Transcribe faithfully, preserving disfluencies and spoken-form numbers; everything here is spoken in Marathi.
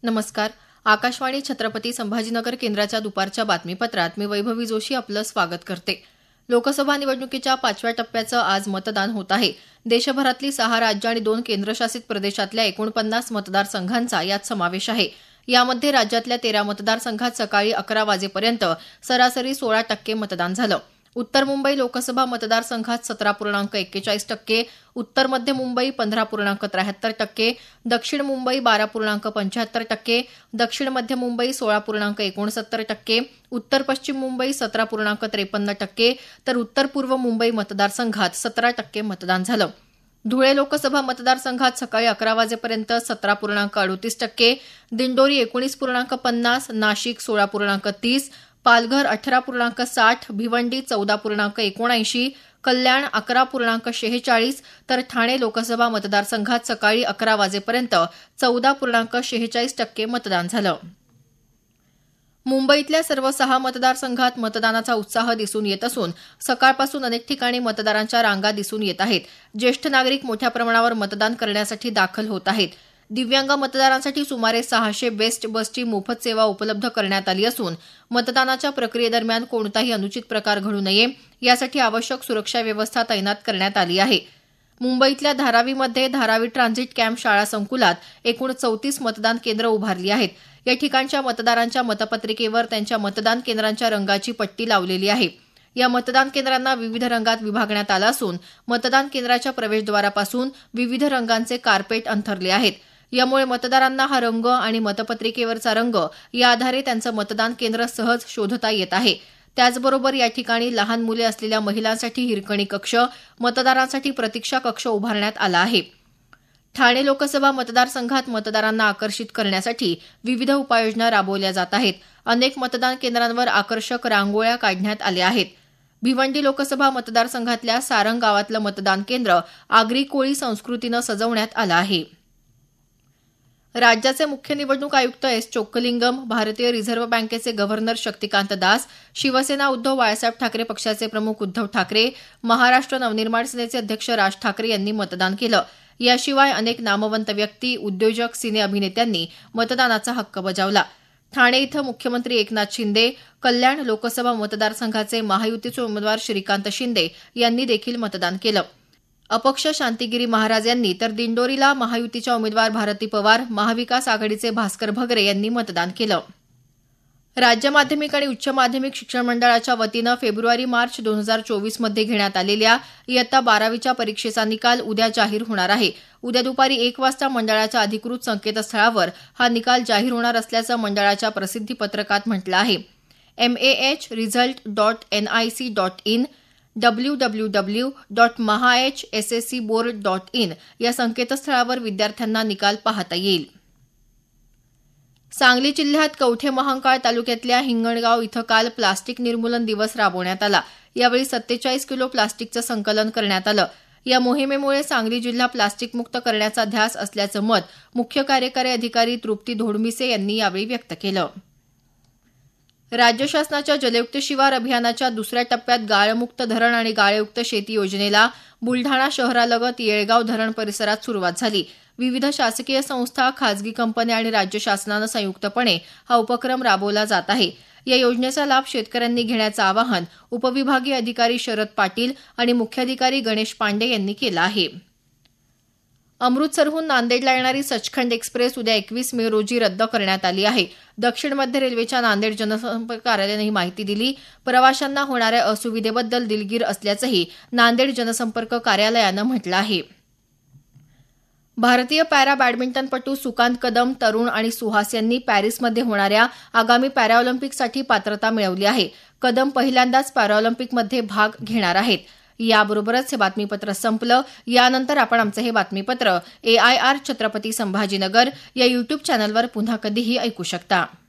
नमस्कार. आकाशवाणी छत्रपती संभाजीनगर केंद्राच्या दुपारच्या बातमीपत्रात मी वैभवी जोशी आपलं स्वागत करते. लोकसभा निवडणुकीच्या पाचव्या टप्प्याचं आज मतदान होत आहे. देशभरातली सहा राज्य आणि दोन केंद्रशासित प्रदेशातल्या एकोणपन्नास मतदारसंघांचा यात समावेश आहे. यामध्ये राज्यातल्या तेरा मतदारसंघात सकाळी अकरा वाजेपर्यंत सरासरी सोळा टक्के मतदान झालं. उत्तर मुंबई लोकसभा मतदारसंघात सतरा पूर्णांक एक्केचाळीस टक्के, उत्तर मध्य मुंबई पंधरा पूर्णांक त्र्याहत्तर टक्के, दक्षिण मुंबई बारा पूर्णांक पंच्याहत्तर टक्के, दक्षिण मध्य मुंबई सोळा पूर्णांक एकोणसत्तर टक्के, उत्तर पश्चिम मुंबई सतरा पूर्णांक त्रेपन्न टक्के, तर उत्तर पूर्व मुंबई मतदारसंघात सतरा टक्के मतदान झालं. धुळे लोकसभा मतदारसंघात सकाळी अकरा वाजेपर्यंत सतरा पूर्णांक अडोतीस टक्के, दिंडोरी एकोणीस पूर्णांक पन्नास, नाशिक सोळा पूर्णांक तीस, पालघर अठरा पूर्णांक साठ, भिवंडी चौदा पूर्णांक एकोणऐंशी, कल्याण अकरा पूर्णांक शेहेचाळीस, तर ठाणे लोकसभा मतदारसंघात सकाळी अकरा वाजेपर्यंत चौदा पूर्णांक शेहेचाळीस टक्के मतदान झालं. मुंबईतल्या सर्व सहा मतदारसंघात मतदानाचा उत्साह दिसून येत असून सकाळपासून अनेक ठिकाणी मतदारांच्या रांगा दिसून येत आहेत. ज्येष्ठ नागरिक मोठ्या प्रमाणावर मतदान करण्यासाठी दाखल होत आहेत. दिव्यांग मतदारांसाठी सुमारे सहाशे बेस्ट बसची मोफत सेवा उपलब्ध करण्यात आली असून मतदानाच्या प्रक्रियेदरम्यान कोणताही अनुचित प्रकार घडू नये यासाठी आवश्यक सुरक्षा व्यवस्था तैनात करण्यात आली आहे. मुंबईतल्या धारावीमध्ये धारावी ट्रान्झिट कॅम्प शाळा संकुलात एकूण चौतीस मतदान केंद्र उभारली आहेत. या ठिकाणच्या मतदारांच्या मतपत्रिकेवर त्यांच्या मतदान केंद्रांच्या रंगाची पट्टी लावलेली आहे. या मतदान केंद्रांना विविध रंगात विभागण्यात आलं असून मतदान केंद्राच्या प्रवेशद्वारापासून विविध रंगांचे कार्पेट अंथरले आहेत. यामुळे मतदारांना हा रंग आणि मतपत्रिकेवरचा रंग या आधारे त्यांचं मतदान केंद्र सहज शोधता येत आहे. त्याचबरोबर या ठिकाणी लहान मुले असलेल्या महिलांसाठी हिरकणी कक्ष, मतदारांसाठी प्रतीक्षा कक्ष उभारण्यात आला आहे. ठाणे लोकसभा मतदारसंघात मतदारांना आकर्षित करण्यासाठी विविध उपाययोजना राबवल्या जात आहेत. अनेक मतदान केंद्रांवर आकर्षक रांगोळ्या काढण्यात आल्या आहेत. भिवंडी लोकसभा मतदारसंघातल्या सारंग गावातलं मतदान केंद्र आगरी कोळी संस्कृतीनं सजवण्यात आलं आहे. राज्याचे मुख्य निवडणूक आयुक्त एस चोक्कलिंगम, भारतीय रिझर्व्ह बँकेचे गव्हर्नर शक्तिकांत दास, शिवसेना उद्धव बाळासाहेब ठाकरे पक्षाचे प्रमुख उद्धव ठाकरे, महाराष्ट्र नवनिर्माण सेनेचे अध्यक्ष राज ठाकरे यांनी मतदान केलं. याशिवाय अनेक नामवंत व्यक्ती, उद्योजक, सिने अभिनेत्यांनी मतदानाचा हक्क बजावला. ठाणे इथं मुख्यमंत्री एकनाथ शिंदे, कल्याण लोकसभा मतदारसंघाचे महायुतीचे उमेदवार श्रीकांत शिंदे यांनी देखील मतदान केलं. अपक्ष शांतिगिरी महाराज यांनी तर दिंडोरीला महायुतीच्या उमेदवार भारती पवार, महाविकास आघाडीचे भास्कर भगरे यांनी मतदान केलं. राज्य माध्यमिक आणि उच्च माध्यमिक शिक्षण मंडळाच्या वतीनं फेब्रुवारी मार्च दोन हजार चोवीस मध्ये घेण्यात आलेल्या इयत्ता बारावीच्या परीक्षेचा निकाल उद्या जाहीर होणार आहे. उद्या दुपारी एक वाजता मंडळाच्या अधिकृत संकेतस्थळावर हा निकाल जाहीर होणार असल्याचं मंडळाच्या प्रसिद्धी पत्रकात म्हटलं आहे. M A H result dot N I C dot in, W W W dot Maha H S S C board dot in या संकेतस्थळावर विद्यार्थ्यांना निकाल पाहता येईल. सांगली जिल्ह्यात कवठे महांकाळ तालुक्यातल्या हिंगणगाव इथं काल प्लास्टिक निर्मूलन दिवस राबवण्यात आला. यावेळी सत्तेचाळीस किलो प्लास्टिकचं संकलन करण्यात आलं. या मोहिमेमुळे सांगली जिल्हा प्लास्टिकमुक्त करण्याचा ध्यास असल्याचं मत मुख्य कार्यकारी अधिकारी तृप्ती धोडमिसे यांनी यावेळी व्यक्त केलं. राज्य शासनाच्या जलयुक्त शिवार अभियानाच्या दुसऱ्या टप्प्यात गाळमुक्त धरण आणि गाळयुक्त शेती योजनेला बुलढाणा शहरालगत येळगाव धरण परिसरात सुरुवात झाली. विविध शासकीय संस्था, खासगी कंपन्या आणि राज्य शासनानं संयुक्तपणे हा उपक्रम राबवला जात आहे. या योजनेचा लाभ शेतकऱ्यांनी घेण्याचं आवाहन उपविभागीय अधिकारी शरद पाटील आणि मुख्याधिकारी गणेश पांडे यांनी केलं आहे. अमृतसरहून नांदेडला येणारी सचखंड एक्सप्रेस उद्या एकवीस मे रोजी रद्द करण्यात आली आहे. दक्षिण मध्य रेल्वेच्या नांदेड जनसंपर्क कार्यालयानं ही माहिती दिली. प्रवाशांना होणाऱ्या असुविधेबद्दल दिलगीर असल्याचंही नांदेड जनसंपर्क कार्यालयानं म्हटलं आहे. भारतीय पॅरा बॅडमिंटनपटू सुकांत कदम, तरुण आणि सुहास यांनी पॅरिसमध्ये होणाऱ्या आगामी पॅराऑलिम्पिकसाठी पात्रता मिळवली आहे. कदम पहिल्यांदाच पॅराऑलिम्पिकमध्ये भाग घेणार आहेत. याबरोबरच हे बातमीपत्र संपलं. यानंतर आपण आमचं हे बातमीपत्र A I R Chhatrapati Sambhajinagar या युट्यूब चॅनलवर पुन्हा कधीही ऐकू शकता.